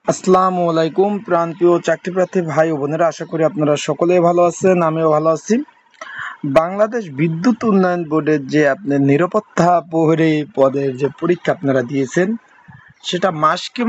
আসসালামু আলাইকুম প্রাণপ্রিয় চাকরিপ্রার্থী ভাই ও বোনেরা, আশা করি আপনারা সকলেই ভালো আছেন। আমিও ভালো আছি। বাংলাদেশ বিদ্যুৎ উন্নয়ন বোর্ডের যে আপনার নিরাপত্তা প্রহরী পদের যে পরীক্ষা আপনারা দিয়েছেন, সেটা মাসকে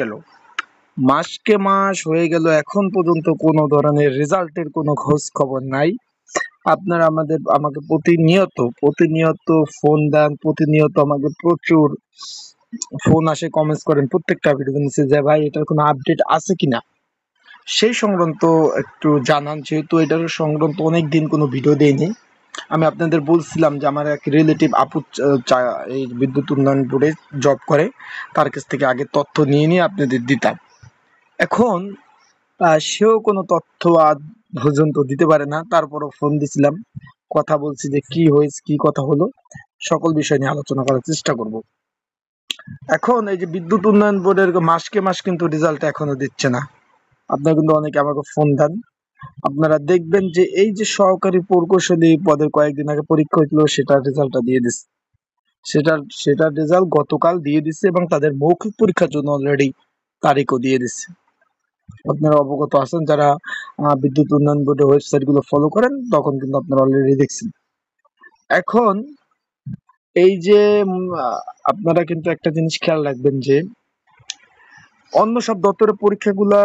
মাস হয়ে গেল, এখন পর্যন্ত কোনো ধরনের রেজাল্টের কোনো খোঁজ খবর নাই। আপনারা আমাকে প্রতিনিয়ত ফোন দেন, প্রতিনিয়ত আমাকে প্রচুর ফোন আসে, কমেন্টস করেন প্রত্যেকটা ভিডিও নিচে যে ভাই এটার কোনো আপডেট আছে কিনা, সেই সংক্রান্ত একটু জানান। যেহেতু এটার সংক্রান্ত অনেকদিন কোনো ভিডিও দেয়নি। আমি আপনাদের বলছিলাম যে আমার এক রিলেটিভ আপু এই বিদ্যুৎ উন্নয়ন বোর্ডে জব করে, তার কাছ থেকে আগে তথ্য নিয়ে আপনাদের দিতাম। এখন সেও কোনো তথ্য আজ পর্যন্ত দিতে পারে না। তারপরও ফোন দিছিলাম, কথা বলছি যে কি হয়েছে, কি কথা হলো, সকল বিষয় নিয়ে আলোচনা করার চেষ্টা করব। এখন এই যে বিদ্যুৎ উন্নয়ন বোর্ডের মাসকে মাস কিন্তু রেজাল্ট এখনো দিচ্ছে না। আপনারা কিন্তু অনেকে আমাকে ফোন দেন। আপনারা দেখবেন যে এই যে সহকারী প্রকৌশলী পদের কয়েকদিন আগে পরীক্ষা হয়েছিল, সেটার রেজাল্টটা দিয়ে দিচ্ছে। সেটার রেজাল্ট গতকাল দিয়ে দিচ্ছে এবং তাদের মৌখিক পরীক্ষার জন্য অলরেডি তারিখও দিয়ে দিচ্ছে। আপনারা অবগত আছেন, যারা বিদ্যুৎ উন্নয়ন বোর্ডের ওয়েবসাইট গুলো ফলো করেন, তখন কিন্তু আপনারা অলরেডি দেখছেন। এখন এই যে আপনারা কিন্তু একটা জিনিস খেয়াল রাখবেন যে অন্য সব দপ্তরের পরীক্ষাগুলা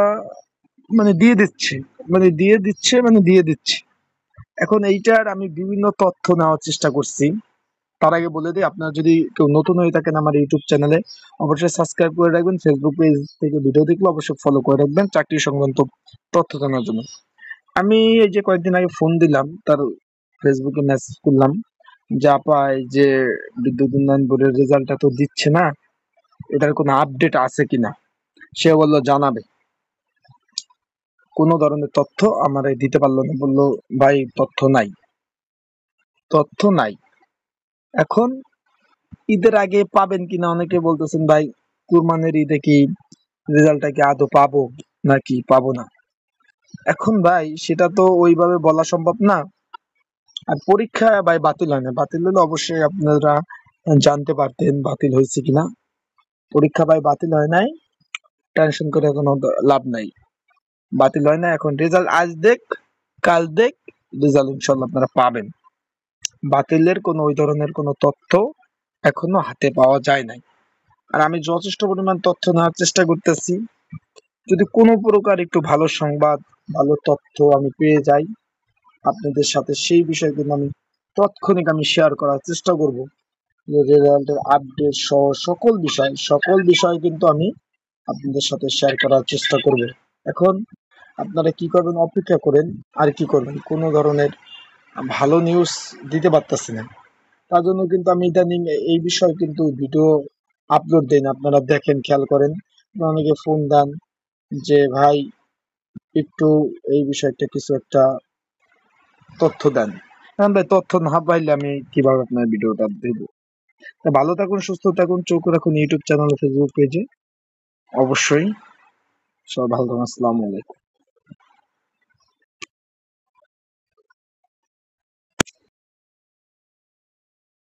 দিয়ে দিচ্ছে। এখন এইটার আমি বিভিন্ন তথ্য নেওয়ার চেষ্টা করছি। তার আগে বলে দিই, আপনারা যদি কেউ নতুন হয়ে থাকেন আমার ইউটিউব চ্যানেলে, অবশ্যই সাবস্ক্রাইব করে রাখবেন। ফেসবুক পেজ থেকে ভিডিও দেখলে অবশ্যই ফলো করে রাখবেন চাকরি সংক্রান্ত তথ্য জানার জন্য। আমি এই যে কয়েকদিন আগে ফোন দিলাম, তার ফেসবুকে মেসেজ করলাম যে আপা, এই যে বিদ্যুৎ উন্নয়ন বোর্ডের রেজাল্টটা তো দিচ্ছে না, এটার কোনো আপডেট আছে কিনা। সে বললো জানাবে। কোনো ধরনের তথ্য আমার দিতে পারলো না, বললো ভাই তথ্য নাই। এখন ঈদের আগে পাবেন কিনা অনেকে বলতেছেন, ভাই কুরবানির ঈদে কি রেজাল্টটা কি আদৌ পাবো নাকি পাবো না। এখন ভাই সেটা তো ওইভাবে বলা সম্ভব না। আর পরীক্ষা ভাই বাতিল হয় না, বাতিল হলে অবশ্যই আপনারা জানতে পারতেন বাতিল হয়েছে কিনা। পরীক্ষা ভাই বাতিল হয় নাই, টেনশন করে কোনো লাভ নাই। বাতিল হয় না, এখন রেজাল্ট আজ দেখ কাল দেখ, রেজাল্ট ইনশাল্লাহ আপনারা পাবেন। বাতিলের কোনো ওই ধরনের কোনো তথ্য এখনো হাতে পাওয়া যায় নাই। আর আমি যথেষ্ট পরিমাণ তথ্য নেওয়ার চেষ্টা করতেছি। যদি কোনো প্রকার একটু ভালো সংবাদ, ভালো তথ্য আমি পেয়ে যাই আপনাদের সাথে, সেই বিষয় কিন্তু আমি তাৎক্ষণিক শেয়ার করার চেষ্টা করব। যে রেজাল্টের আপডেট সহ সকল বিষয় কিন্তু আমি আপনাদের সাথে শেয়ার করার চেষ্টা করব। এখন আপনারা কি করবেন, অপেক্ষা করেন। আর কি করবেন, কোনো ধরনের ভালো নিউজ দিতে পারতেছি না। তার জন্য কিন্তু আমি ইদানিং এই বিষয়ে কিন্তু ভিডিও আপলোড দেন, আপনারা দেখেন, খেয়াল করেন। অনেকে ফোন দেন যে ভাই একটু এই বিষয়টা কিছু একটা তথ্য দেন। এখন ভাই তথ্য না পাইলে আমি কিভাবে আপনার ভিডিওটা দেব। ভালো থাকুন, সুস্থ থাকুন, চোখ রাখুন ইউটিউব চ্যানেল, ফেসবুক পেজে। অবশ্যই সবাই ভালো থাকুন। আসসালামু আলাইকুম।